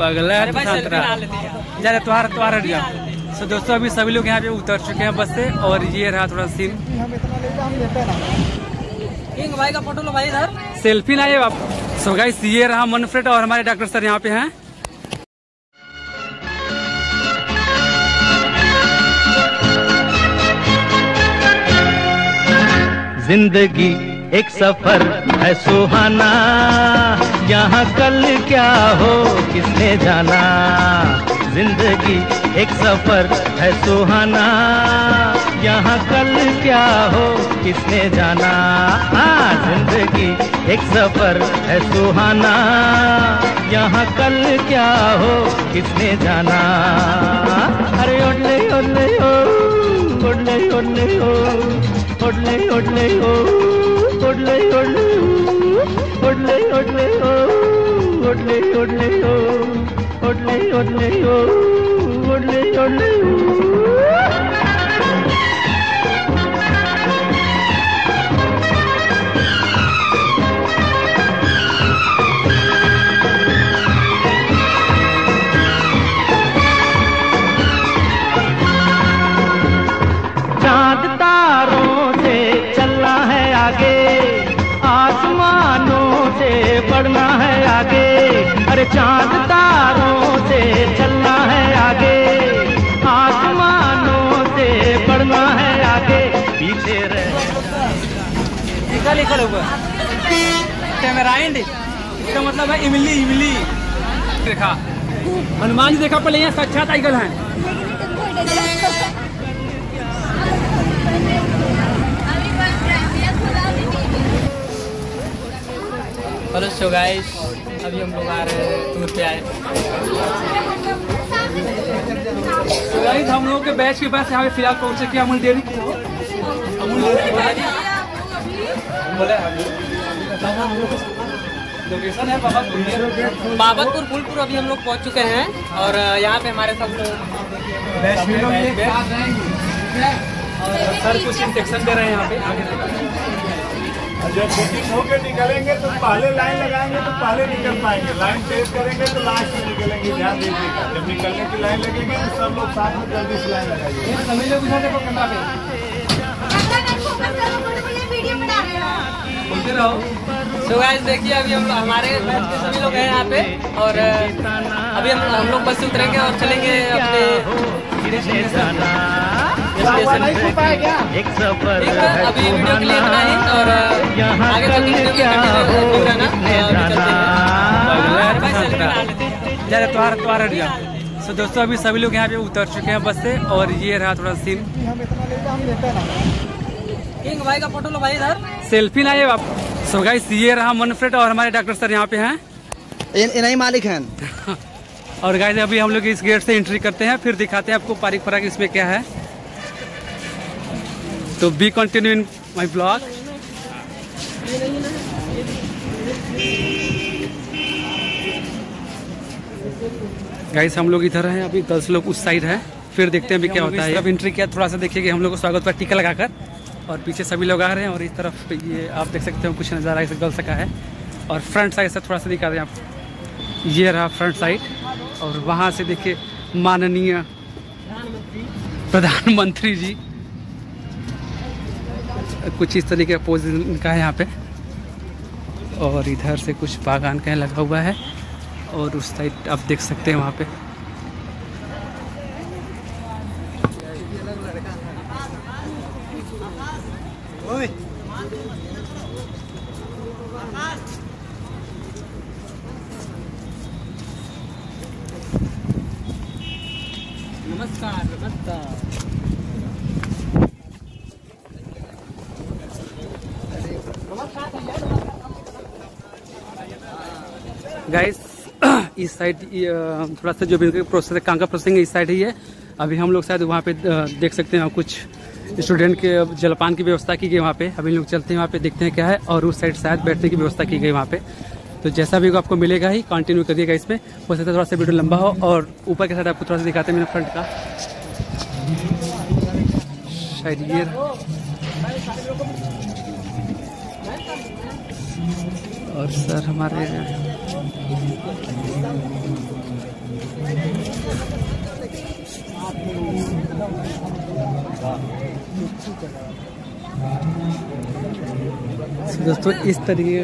पगला है जा तुम्हारा हट गया। तो दोस्तों अभी सभी लोग यहाँ पे उतर चुके हैं बस से और ये रहा थोड़ा सीन। भाई का फोटो लो भाई इधर, सेल्फी ना ये आप। सो गाइस ये रहा मनफ्रेड और हमारे डॉक्टर सर यहाँ पे हैं। जिंदगी एक सफर है सुहाना, यहाँ कल क्या हो किसने जाना। जिंदगी एक सफर है सुहाना, यहाँ कल क्या हो किसने जाना। हाँ जिंदगी एक सफर है सुहाना, यहाँ कल क्या हो किसने जाना। अरे ओडले ओडले ओ, ओडले ओडले ओ, ओडले ओडले ओ, ओडले ओडले ओ, ओडले ओडले ओ, ओडले ओडले ओ, ओडले ओडले ओ, ओडले ओडले ओ। चांद तारों से चलना है आगे, आसमानों से बढ़ना है आगे। अरे चांद तारों से चलना है आगे, आसमानों से बढ़ना है आगे। पीछे लिखा लिखा हुआ कैमराइंड, इसका मतलब है इमली। इमली देखा, हनुमान जी देखा पहले, यहाँ साक्षात आइगल हैं। हेलो सो गाइस, अभी हम लोग आ रहे हैं टूर पे आए। तो गाइस हम लोगों के बैच के पास यहाँ पे फिलहाल पहुँचे कि अमूल डेयरी लोकेशन है बाबतपुर फूलपुर। अभी हम लोग पहुँच चुके हैं और यहाँ पे हमारे सब सर कुछ इंजेक्शन दे रहे हैं यहाँ पे। आगे जब बुकिंग होकर निकलेंगे तो पहले लाइन लगाएंगे तो पहले निकल पाएंगे, लाइन तेज करेंगे तो लास्ट में निकलेंगे। ध्यान दीजिएगा, जब निकलने की लाइन लगेगी तो सब लोग साथ में जल्दी से लाइन लगाइए। सभी लोग बोलते रहो। सो गाइस देखिए, अभी हम हमारे बैच के सभी लोग हैं यहाँ पे और अभी हम लोग बस से उतरेंगे और चलेंगे अपने एक सफर अभी वीडियो के लिए इतना ही और आगे चल के क्या हो किसने जाना। तुम्हारा हट गया। सो दोस्तों अभी सभी लोग यहाँ पे उतर चुके हैं बस से और ये रहा थोड़ा सीन। भाई का फोटो लो भाई इधर, सेल्फी ना ये आप। सो गाइस ये रहा मनफ्रेड और हमारे डॉक्टर सर यहाँ पे हैं। इन्हीं मालिक हैं। और गाइस अभी हम लोग इस गेट से एंट्री करते हैं, फिर दिखाते हैं आपको पारिक फराक इसमें क्या है। तो be continue in my blog. Guys हम लोग इधर हैं, अभी गर्ल्स लोग उस साइड है, फिर देखते हैं अभी क्या होता है। अब एंट्री किया, थोड़ा सा देखिए कि हम लोग को स्वागत पर टीका लगाकर और पीछे सभी लोग आ रहे हैं और इस तरफ ये आप देख सकते हो कुछ नज़ारा इस गर्ल्स का है। और फ्रंट साइड से थोड़ा सा दिखा रहे हैं आप, ये रहा फ्रंट साइड और वहाँ से देखिए माननीय प्रधानमंत्री जी कुछ इस तरीके का पोजीशन का है यहाँ पे। और इधर से कुछ बागान का लगा हुआ है और उस साइड आप देख सकते हैं वहाँ पे। नमस्कार नमस्कार। गाइस इस साइड थोड़ा सा जो भी प्रोसेस है, काम का प्रोसेसिंग इस साइड ही है। अभी हम लोग शायद वहाँ पे देख सकते हैं कुछ स्टूडेंट के जलपान की व्यवस्था की गई वहाँ पे। अभी लोग चलते हैं वहाँ पे, देखते हैं क्या है। और उस साइड शायद बैठने की व्यवस्था की गई वहाँ पे। तो जैसा भी आपको मिलेगा ही कंटिन्यू करिएगा इसमें। हो सकता है थोड़ा सा वीडियो लंबा हो। और ऊपर के साइड आपको थोड़ा सा दिखाते हैं मेरे फ्रंट का शायद ये। और सर हमारे दोस्तों इस तरीके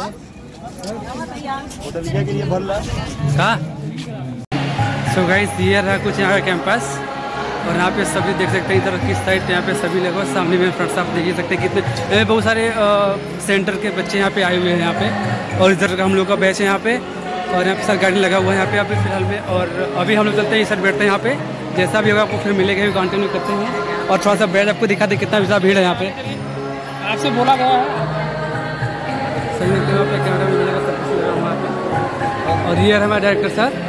का सो गाइस ये रहा कुछ यहाँ का कैंपस और यहाँ पे सभी देख सकते हैं इधर किस साइड यहाँ पे सभी लोग सामने में फ्रंट आप देख ही सकते हैं कितने बहुत सारे सेंटर के बच्चे यहाँ पे आए हुए हैं यहाँ पे और इधर हम लोग का बैच है यहाँ पे और यहाँ पे सर गाड़ी लगा हुआ है यहाँ पे अभी फिलहाल में और अभी हम लोग चलते हैं सर बैठते हैं यहाँ पे जैसा भी होगा आपको फिर मिलेगा कंटिन्यू करते हैं और थोड़ा सा बैच आपको दिखा दे कितना ज़्यादा भीड़ है यहाँ पे आपसे बोला गया है सही है यहाँ पे कैमरा में मिलेगा सब कुछ वहाँ पे और ये है हमारे डायरेक्टर सर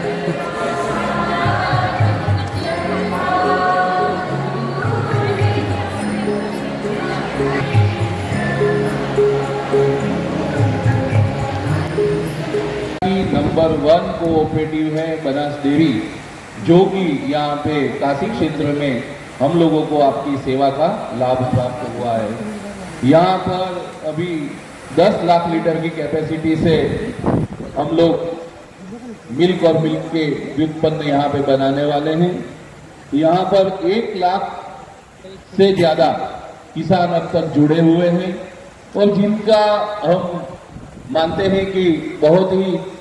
नंबर 1 कोऑपरेटिव है बनास डेयरी जो कि यहाँ पे काशी क्षेत्र में हम लोगों को आपकी सेवा का लाभ प्राप्त हुआ है। यहाँ पर अभी 10 लाख लीटर की कैपेसिटी से हम लोग मिल्क और मिल्क के व्युत्पन्न यहाँ पे बनाने वाले हैं। यहाँ पर 1 लाख से ज्यादा किसान अब तक जुड़े हुए हैं और जिनका हम मानते हैं कि बहुत ही